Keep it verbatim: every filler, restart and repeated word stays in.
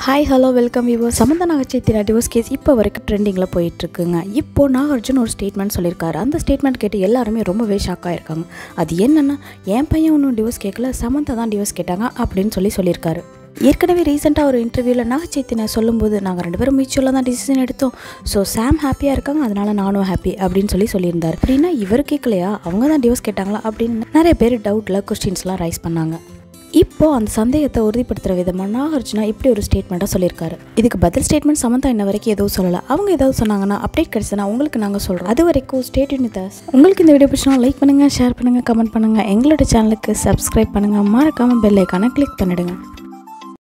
Hi, hello, welcome viewers. Samantha Naga Chaitanya divorce case இப்போ வரைக்கும் ட்ரெண்டிங்கில் போயிட்டுருக்குங்க. இப்போது நாகார்ஜுன் ஒரு ஸ்டேட்மெண்ட் சொல்லியிருக்காரு. அந்த ஸ்டேட்மெண்ட் கேட்டு எல்லாருமே ரொம்பவே ஷாக் ஆகிருக்காங்க. அது என்னென்னா, என் பையன் ஒன்றும் டிவோர்ஸ் கேட்கல, சமந்தா தான் டிவோர்ஸ் கேட்டாங்க அப்படின்னு சொல்லி சொல்லியிருக்காரு. ஏற்கனவே ரீசெண்டாக ஒரு இன்டர்வியூவில் நாகச்சைத்திரா சொல்லும்போது நாங்கள் ரெண்டு பேரும் மியூச்சுவலாக தான் டிசிஷன் எடுத்தோம். ஸோ சாம் ஹாப்பியாக இருக்காங்க, அதனால் நானும் ஹாப்பி அப்படின்னு சொல்லி சொல்லியிருந்தார். அப்படின்னா இவர் கேட்கலையா, அவங்க தான் டிவோர்ஸ் கேட்டாங்களா அப்படின்னு நிறைய பேர் டவுட்டில் கொஸ்டின்ஸ்லாம் ரைஸ் பண்ணாங்க. இப்போ அந்த சந்தேகத்தை உறுதிப்படுத்துகிற விதமாக நாகார்ஜுனா இப்படி ஒரு ஸ்டேட்மெண்ட்டாக சொல்லியிருக்காரு. இதுக்கு பதில் ஸ்டேட்மெண்ட் சமந்தா இன்ன வரைக்கும் எதுவும் சொல்லலை. அவங்க ஏதாவது சொன்னாங்கன்னா அப்டேட் கிடைச்சுன்னா உங்களுக்கு நாங்கள் சொல்கிறோம். அது வரைக்கும் ஸ்டே டியூன் வித் அஸ். உங்களுக்கு இந்த வீடியோ பிடிச்சா லைக் பண்ணுங்கள், ஷேர் பண்ணுங்கள், கமெண்ட் பண்ணுங்கள். எங்களோட சேனலுக்கு சப்ஸ்கிரைப் பண்ணுங்கள், மறக்காமல் பெல் ஐக்கானை கிளிக் பண்ணிடுங்க.